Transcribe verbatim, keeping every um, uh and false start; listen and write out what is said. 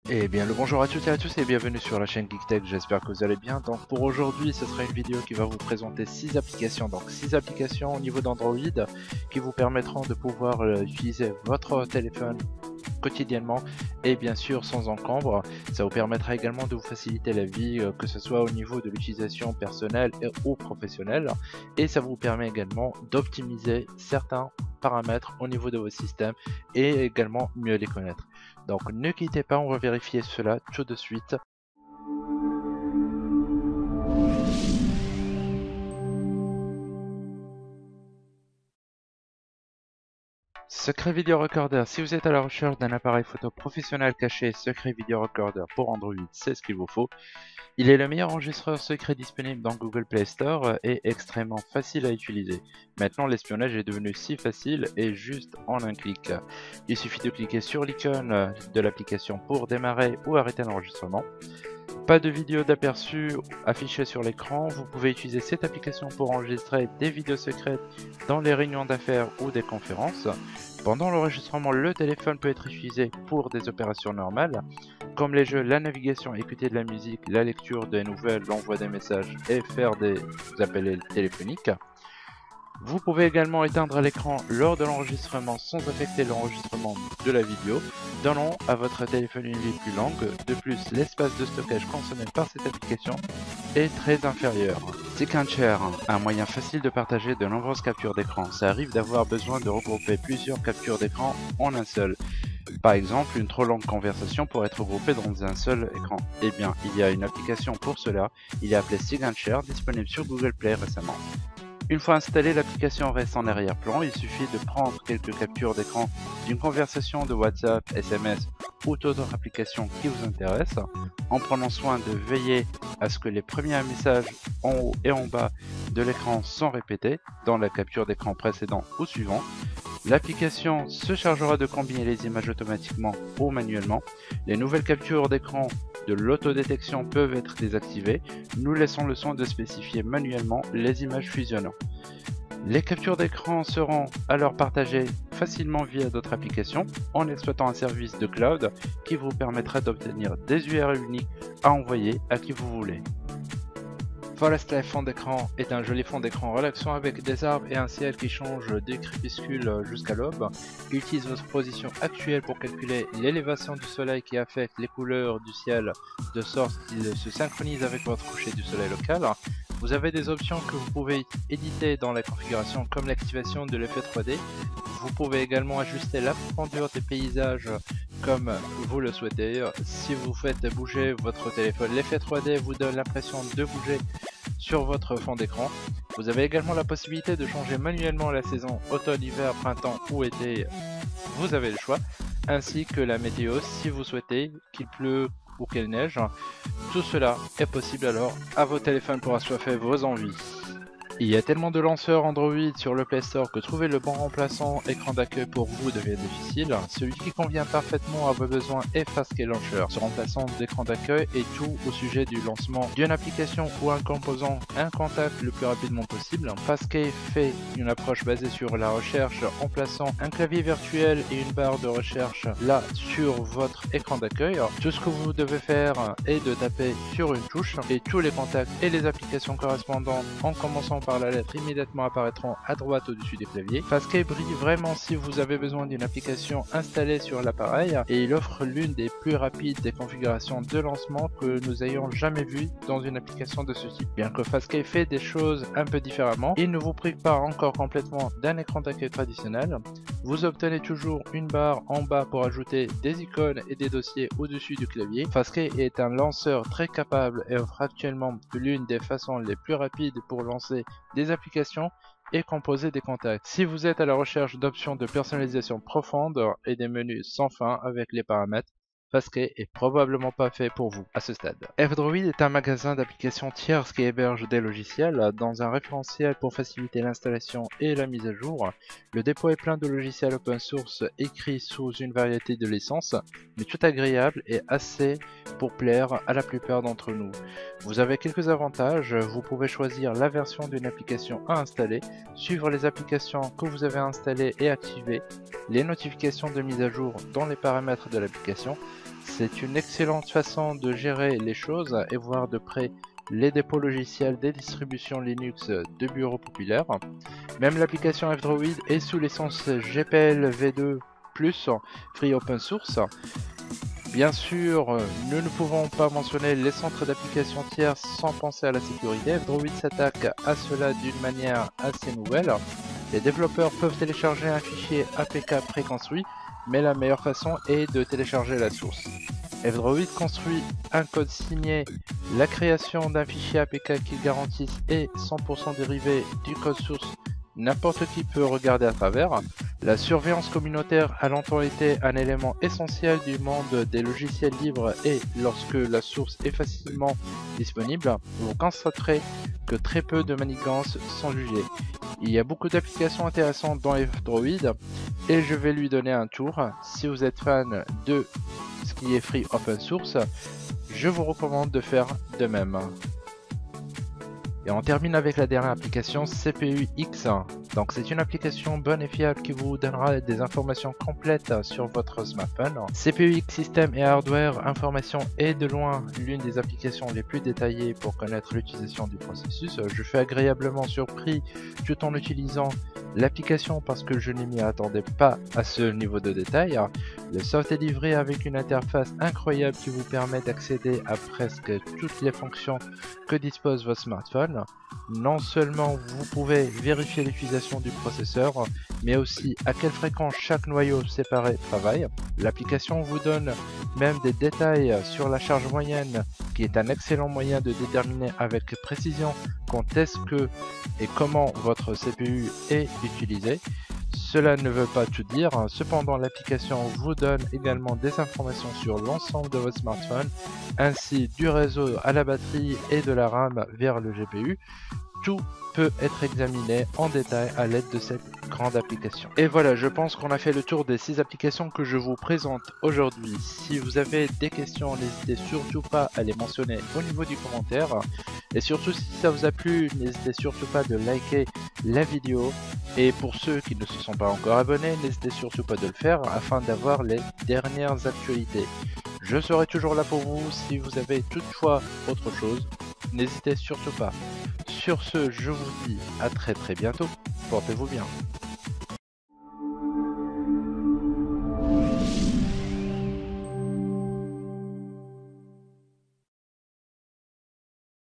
Eh bien le bonjour à toutes et à tous et bienvenue sur la chaîne GeekTech, j'espère que vous allez bien. Donc pour aujourd'hui ce sera une vidéo qui va vous présenter six applications, donc six applications au niveau d'Android qui vous permettront de pouvoir euh, utiliser votre téléphone quotidiennement et bien sûr sans encombre. Ça vous permettra également de vous faciliter la vie, euh, que ce soit au niveau de l'utilisation personnelle et ou professionnelle, et ça vous permet également d'optimiser certains paramètres au niveau de vos systèmes et également mieux les connaître. Donc ne quittez pas, on va vérifier cela tout de suite. Secret Video Recorder, si vous êtes à la recherche d'un appareil photo professionnel caché, Secret Video Recorder pour Android, c'est ce qu'il vous faut. Il est le meilleur enregistreur secret disponible dans Google Play Store et extrêmement facile à utiliser. Maintenant, l'espionnage est devenu si facile et juste en un clic. Il suffit de cliquer sur l'icône de l'application pour démarrer ou arrêter l'enregistrement. Pas de vidéo d'aperçu affichée sur l'écran, vous pouvez utiliser cette application pour enregistrer des vidéos secrètes dans les réunions d'affaires ou des conférences. Pendant l'enregistrement, le téléphone peut être utilisé pour des opérations normales, comme les jeux, la navigation, écouter de la musique, la lecture des nouvelles, l'envoi des messages et faire des appels téléphoniques. Vous pouvez également éteindre l'écran lors de l'enregistrement sans affecter l'enregistrement de la vidéo, donnant à votre téléphone une vie plus longue. De plus, l'espace de stockage consommé par cette application est très inférieur. SeconShare, un moyen facile de partager de nombreuses captures d'écran. Ça arrive d'avoir besoin de regrouper plusieurs captures d'écran en un seul. Par exemple, une trop longue conversation pourrait être regroupée dans un seul écran. Eh bien, il y a une application pour cela, il est appelé SeconShare, disponible sur Google Play récemment. Une fois installée, l'application reste en arrière-plan, il suffit de prendre quelques captures d'écran d'une conversation de WhatsApp, S M S ou toute autre application qui vous intéresse, en prenant soin de veiller à ce que les premiers messages en haut et en bas de l'écran sont répétés dans la capture d'écran précédente ou suivant. L'application se chargera de combiner les images automatiquement ou manuellement. Les nouvelles captures d'écran de l'autodétection peuvent être désactivées. Nous laissons le soin de spécifier manuellement les images fusionnant. Les captures d'écran seront alors partagées facilement via d'autres applications en exploitant un service de cloud qui vous permettra d'obtenir des U R L uniques à envoyer à qui vous voulez. Forest Life fond d'écran est un joli fond d'écran relaxant avec des arbres et un ciel qui change du crépuscule jusqu'à l'aube. Il utilise votre position actuelle pour calculer l'élévation du soleil qui affecte les couleurs du ciel de sorte qu'il se synchronise avec votre coucher du soleil local. Vous avez des options que vous pouvez éditer dans la configuration comme l'activation de l'effet trois D. Vous pouvez également ajuster la profondeur des paysages comme vous le souhaitez. Si vous faites bouger votre téléphone, l'effet trois D vous donne l'impression de bouger sur votre fond d'écran. Vous avez également la possibilité de changer manuellement la saison automne, hiver, printemps ou été, vous avez le choix, ainsi que la météo si vous souhaitez qu'il pleut ou qu'il neige. Tout cela est possible alors à vos téléphones pour assoiffer vos envies. Il y a tellement de lanceurs Android sur le Play Store que trouver le bon remplaçant écran d'accueil pour vous devient difficile. Celui qui convient parfaitement à vos besoins est Fastkey Launcher. Ce remplaçant d'écran d'accueil est tout au sujet du lancement d'une application ou un composant, un contact le plus rapidement possible. Fastkey fait une approche basée sur la recherche en plaçant un clavier virtuel et une barre de recherche là sur votre écran d'accueil. Tout ce que vous devez faire est de taper sur une touche et tous les contacts et les applications correspondantes en commençant par la lettre immédiatement apparaîtront à droite au-dessus du clavier. Fastkey brille vraiment si vous avez besoin d'une application installée sur l'appareil et il offre l'une des plus rapides des configurations de lancement que nous ayons jamais vues dans une application de ce type. Bien que Fastkey fait des choses un peu différemment, il ne vous prive pas encore complètement d'un écran d'accueil traditionnel. Vous obtenez toujours une barre en bas pour ajouter des icônes et des dossiers au-dessus du clavier. Fastkey est un lanceur très capable et offre actuellement l'une des façons les plus rapides pour lancer des applications et composer des contacts. Si vous êtes à la recherche d'options de personnalisation profonde et des menus sans fin avec les paramètres, Fastkey est probablement pas fait pour vous à ce stade. F-Droid est un magasin d'applications tierces qui héberge des logiciels dans un référentiel pour faciliter l'installation et la mise à jour. Le dépôt est plein de logiciels open source écrits sous une variété de licences, mais tout agréable et assez pour plaire à la plupart d'entre nous. Vous avez quelques avantages, vous pouvez choisir la version d'une application à installer, suivre les applications que vous avez installées et activer, les notifications de mise à jour dans les paramètres de l'application, C'est une excellente façon de gérer les choses et voir de près les dépôts logiciels des distributions Linux de bureaux populaires. Même l'application F-Droid est sous licence G P L v deux plus, free open source. Bien sûr, nous ne pouvons pas mentionner les centres d'applications tierces sans penser à la sécurité. F-Droid s'attaque à cela d'une manière assez nouvelle. Les développeurs peuvent télécharger un fichier A P K préconstruit, mais la meilleure façon est de télécharger la source. F-Droid construit un code signé, la création d'un fichier A P K qui garantisse est cent pour cent dérivé du code source. N'importe qui peut regarder à travers. La surveillance communautaire a longtemps été un élément essentiel du monde des logiciels libres et lorsque la source est facilement disponible, vous constaterez que très peu de manigances sont jugées. Il y a beaucoup d'applications intéressantes dans F-Droid et je vais lui donner un tour. Si vous êtes fan de ce qui est free open source, je vous recommande de faire de même. Et on termine avec la dernière application, C P U X. Donc c'est une application bonne et fiable qui vous donnera des informations complètes sur votre smartphone. C P U X System et Hardware Information est de loin l'une des applications les plus détaillées pour connaître l'utilisation du processus. Je suis agréablement surpris tout en utilisant l'application parce que je ne m'y attendais pas à ce niveau de détail. Le soft est livré avec une interface incroyable qui vous permet d'accéder à presque toutes les fonctions que dispose votre smartphone. Non seulement vous pouvez vérifier l'utilisation du processeur, mais aussi à quelle fréquence chaque noyau séparé travaille. L'application vous donne même des détails sur la charge moyenne, qui est un excellent moyen de déterminer avec précision quand est-ce que et comment votre C P U est utilisé. Cela ne veut pas tout dire, cependant l'application vous donne également des informations sur l'ensemble de votre smartphone, ainsi du réseau à la batterie et de la RAM vers le G P U. Tout peut être examiné en détail à l'aide de cette grande application. Et voilà, je pense qu'on a fait le tour des six applications que je vous présente aujourd'hui. Si vous avez des questions, n'hésitez surtout pas à les mentionner au niveau du commentaire. Et surtout, si ça vous a plu, n'hésitez surtout pas de liker la vidéo. Et pour ceux qui ne se sont pas encore abonnés, n'hésitez surtout pas de le faire afin d'avoir les dernières actualités. Je serai toujours là pour vous si vous avez toutefois autre chose. N'hésitez surtout pas. Sur ce, je vous dis à très très bientôt. Portez-vous bien.